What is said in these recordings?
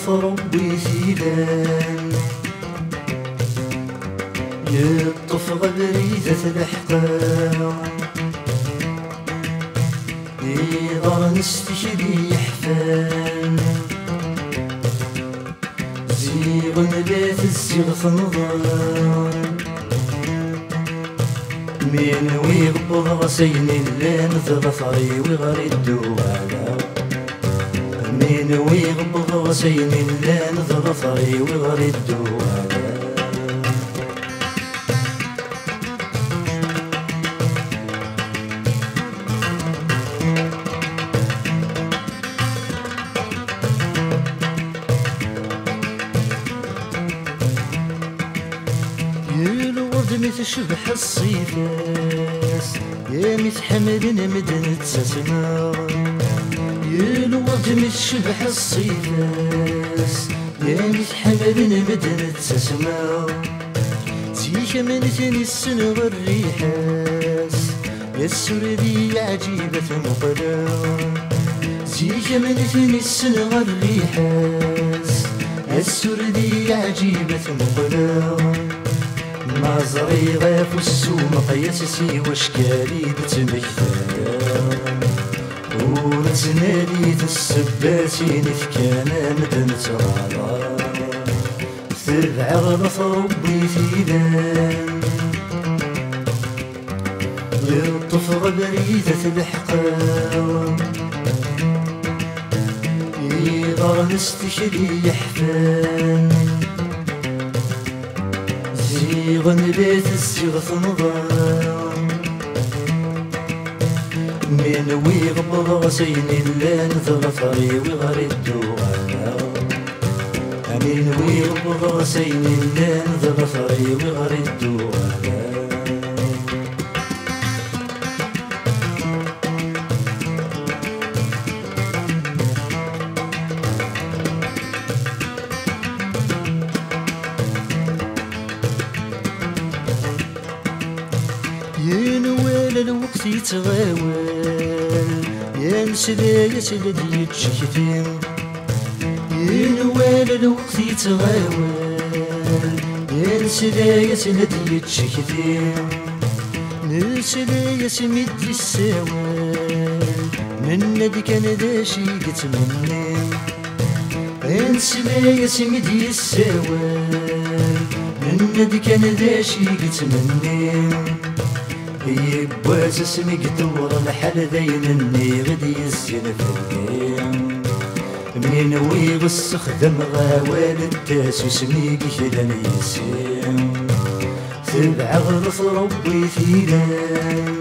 غرف ربي ثيلان يطف غبريدة الأحقام يضر نستشري يحفان زيغ نبات الزيغ ثنظان مين ويغبض غسين اللي نذر ثري ويغري الدوالا مين ويغبض غسين اللي نذر ثري ويغري الدوالا تشبح الصيفاس يا متحملين مدن تسمع يا الورد متشبح الصيفاس يا متحملين مدن تسمع تيك من ثاني السن والريحاس يا السردية عجيبة مقلا تيك من ثاني السن والريحاس يا السردية عجيبة مقلا ما زري غاف السوم قياسسي وشكالي بتمكتان ونتنادي السباسين فكانا مدن تغالا ثبع غلط ربي ثيلان يطف غبريدة الأحقام يضر نستشري يحفان زيغ نبات الزيغ ثنظام من ويغبض غسين اللي نذر ثري ويغري الدوالا من ويغبض غسين اللي نذر ثري ويغري الدوالا ينوال الوقت يتغاول يا نسلا سلدي يتشكتين ينوال الوقت يتغاول يا نسلا سلدي يتشكتين نسلا سمدي السوال من ندك انا داشي قتمني نسلا سمدي السوال من ندك انا داشي قتمني يبواس اسمي قدور الحال ذينني غدي الزين فوقين منين ويغس خدم غاوال الداس وسمي كيلان يسين تبع غرف ربي ثيلان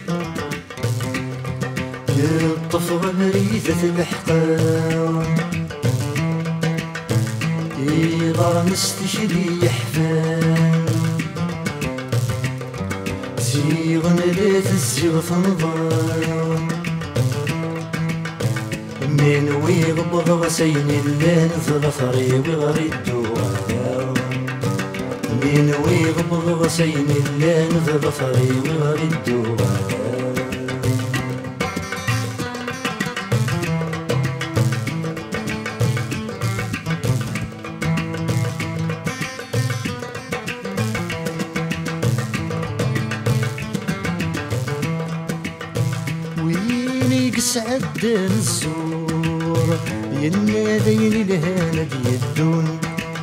يطف غمريدة الأحقام يضر نستشري يحفان زيغ نبات الزيغ ثنظام من ويغبض غسين اللي نذر ثري ويغري الدوالا من ويغبض غسين اللي نذر ثري ويغري الدوالا سعدان الزور ينادين الهنا بيدون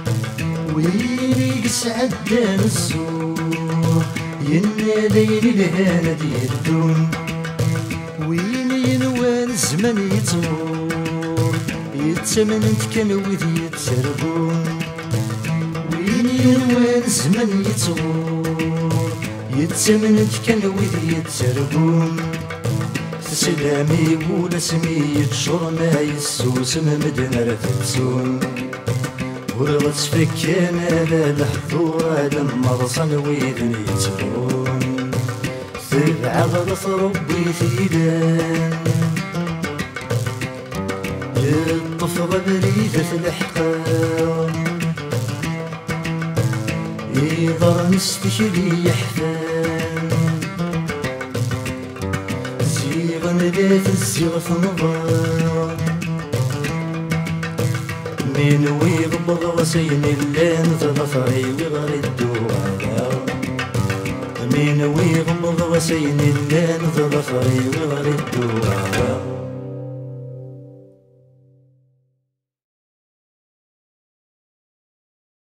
ويلي سعدان الزور ينادين الهنا بيدون ويلي ينوال الزمن يتمور يتمننت كان وذي يتسربون ويلي ينوال الزمن يتمور يتمننت كان وذي يتسربون سلامي ولا سميت شرنا يسوس مدن رتسون ورغت فكانا لا لحظورة لما رصن ويدن يتبون تبع غلط ربي ثيلان يطف غبريدة الأحقام يضر نستشري يحفان زيغ نبات الزيغ ثنظام من ويغبض غسين اللين تظفري ويغري الدوالا من ويغمض غسين اللين تظفري ويغري الدوالا